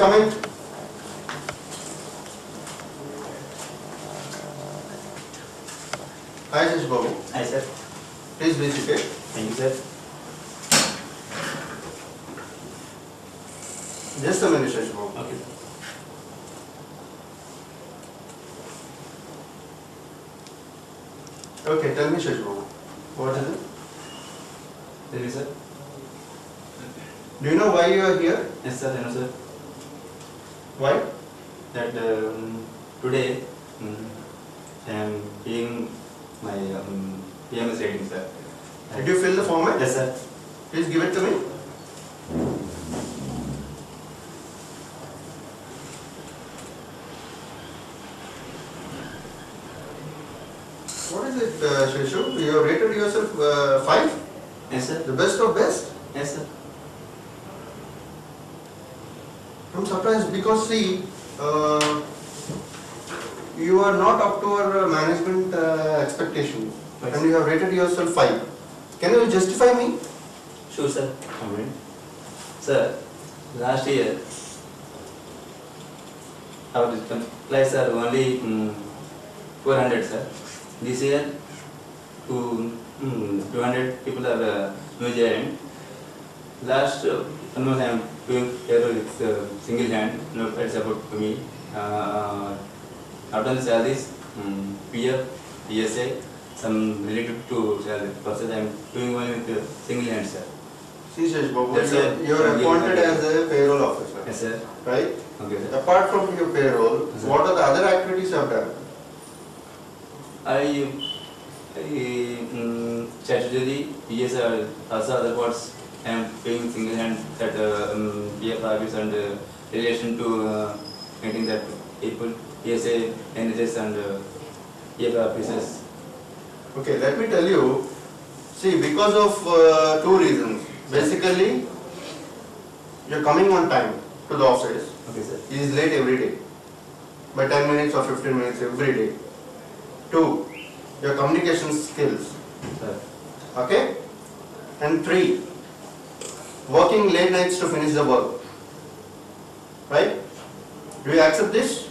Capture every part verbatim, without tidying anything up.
come in. Hi, Shashi Babu. Hi, sir. Please be seated. Thank you, sir. Just a minute, Shashi Babu. Okay. Okay, tell me, Shashi Babu. What is it? Tell me, sir. Do you know why you are here? Yes, sir. I know, sir. Why? That um, today um, I am being my um, P M S rating, sir. Did you fill the format? Yes, sir. Please give it to me. What is it, uh, Sheshu? You have rated yourself uh, five? Yes, sir. The best of best? Yes, sir. I'm surprised because see, uh, you are not up to our management uh, expectations, Right. and you have rated yourself five. Can you justify me? Sure, sir. Come in. Sir, last year our supplies are only um, four hundred, sir. This year, two, um, two hundred people are uh, new joined. Last uh, one month I am doing payroll with uh, single hand, no it's about to me. Uh, I've done the salaries, um, P F, P S A, some related to salary. Process I am doing one with uh, single hand, sir. See, Shashi Babu, Yes, sir. you are appointed as a payroll officer, Yes, sir. right? Okay, sir. Apart from your payroll, Yes, sir. what are the other activities you have done? I, I um, statutory, P S A, also other parts. I am doing single hand that uh, um, P F office and uh, relation to uh, meeting that people, P S A, N H S and uh, P F offices. Okay, let me tell you, see, because of uh, two reasons. Basically, you're coming on time to the office. Okay, sir. He is late every day, by ten minutes or fifteen minutes every day. Two, your communication skills. Sir. Okay? And three, working late nights to finish the work. Right? Do you accept this?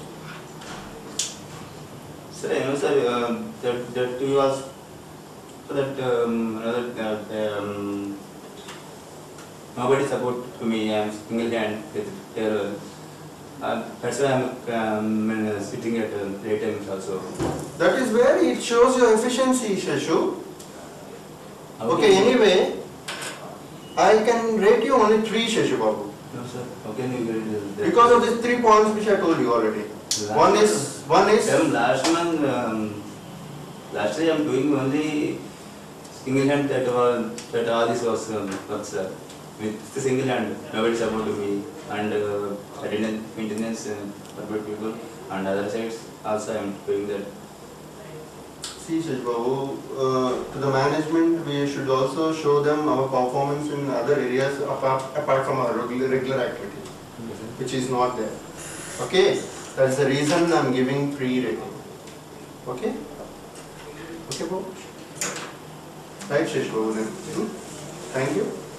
Sir, I know, sir, um, that, that you was that um, another, uh, um, nobody support to me. I am single hand with payroll. Uh, that's why I am um, sitting at uh, late times also. That is where it shows your efficiency, Sheshu. Okay, anyway, I can rate you only three, Shashi Babu. No, sir. How can you get it? Because of these three points which I told you already. Last One is, one is, Madam, last month, um, last year I am doing only single hand that all, that all this was um, work, sir. With the single hand, nobody supported me and uh, attendance, maintenance uh, for good people and other sides also I am doing that. see Shashi Babu, uh, to the management we should also show them our performance in other areas apart, apart from our regular, regular activities, which is not there. Okay? That's the reason I'm giving three rating. Okay? Okay, Babu? Right, Shashi Babu then. Hmm? Thank you.